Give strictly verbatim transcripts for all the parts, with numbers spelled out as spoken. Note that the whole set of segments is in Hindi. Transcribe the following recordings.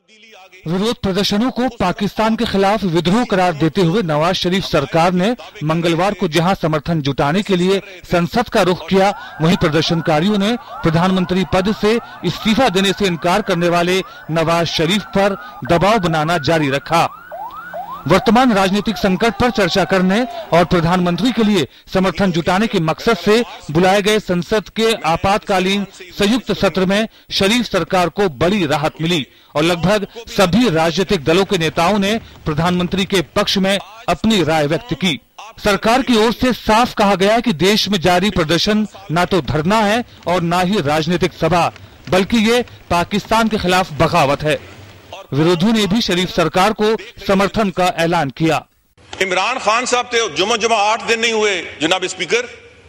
विरोध प्रदर्शनों को पाकिस्तान के खिलाफ विद्रोह करार देते हुए नवाज शरीफ सरकार ने मंगलवार को जहां समर्थन जुटाने के लिए संसद का रुख किया, वहीं प्रदर्शनकारियों ने प्रधानमंत्री पद से इस्तीफा देने से इनकार करने वाले नवाज शरीफ पर दबाव बनाना जारी रखा। वर्तमान राजनीतिक संकट पर चर्चा करने और प्रधानमंत्री के लिए समर्थन जुटाने के मकसद से बुलाए गए संसद के आपातकालीन संयुक्त सत्र में शरीफ सरकार को बड़ी राहत मिली और लगभग सभी राजनीतिक दलों के नेताओं ने प्रधानमंत्री के पक्ष में अपनी राय व्यक्त की। सरकार की ओर से साफ कहा गया है कि देश में जारी प्रदर्शन न तो धरना है और न ही राजनीतिक सभा, बल्कि ये पाकिस्तान के खिलाफ बगावत है। विरोधियों ने भी शरीफ सरकार को समर्थन का ऐलान किया। इमरान खान साहब थे जुमा जुमा आठ दिन नहीं हुए जनाब स्पीकर,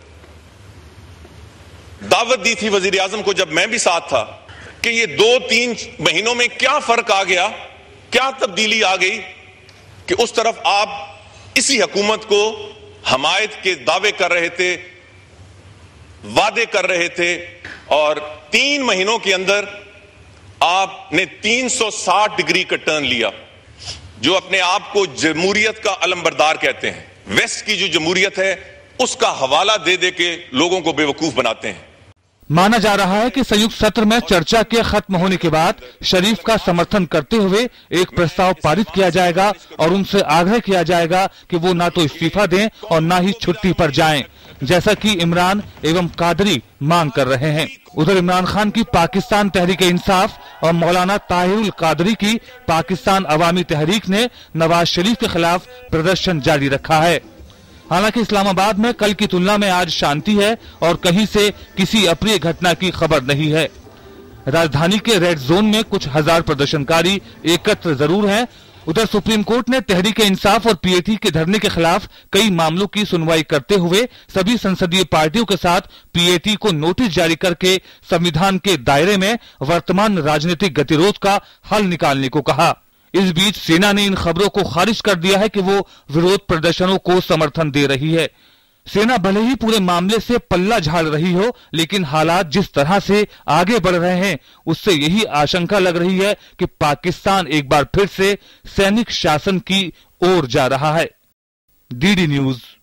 दावत दी थी वजीर आजम को जब मैं भी साथ था कि ये दो तीन महीनों में क्या फर्क आ गया, क्या तब्दीली आ गई कि उस तरफ आप इसी हुकूमत को हमायत के दावे कर रहे थे, वादे कर रहे थे और तीन महीनों के अंदर आपने तीन सौ साठ डिग्री का टर्न लिया। जो अपने आप को जमहूरियत का अलमबरदार कहते हैं, वेस्ट की जो जमहूरियत है उसका हवाला दे दे के लोगों को बेवकूफ बनाते हैं। माना जा रहा है कि संयुक्त सत्र में चर्चा के खत्म होने के बाद शरीफ का समर्थन करते हुए एक प्रस्ताव पारित किया जाएगा और उनसे आग्रह किया जाएगा कि वो ना तो इस्तीफा दें और ना ही छुट्टी पर जाएं, जैसा कि इमरान एवं कादरी मांग कर रहे हैं। उधर इमरान खान की पाकिस्तान तहरीक इंसाफ और मौलाना ताहिरुल कादरी की पाकिस्तान अवामी तहरीक ने नवाज शरीफ के खिलाफ प्रदर्शन जारी रखा है। हालांकि इस्लामाबाद में कल की तुलना में आज शांति है और कहीं से किसी अप्रिय घटना की खबर नहीं है। राजधानी के रेड जोन में कुछ हजार प्रदर्शनकारी एकत्र जरूर हैं। उधर सुप्रीम कोर्ट ने तहरीक इंसाफ और पीएटी के धरने के खिलाफ कई मामलों की सुनवाई करते हुए सभी संसदीय पार्टियों के साथ पीएटी को नोटिस जारी करके संविधान के दायरे में वर्तमान राजनीतिक गतिरोध का हल निकालने को कहा। इस बीच सेना ने इन खबरों को खारिज कर दिया है कि वो विरोध प्रदर्शनों को समर्थन दे रही है। सेना भले ही पूरे मामले से पल्ला झाड़ रही हो, लेकिन हालात जिस तरह से आगे बढ़ रहे हैं उससे यही आशंका लग रही है कि पाकिस्तान एक बार फिर से सैनिक शासन की ओर जा रहा है। DD news.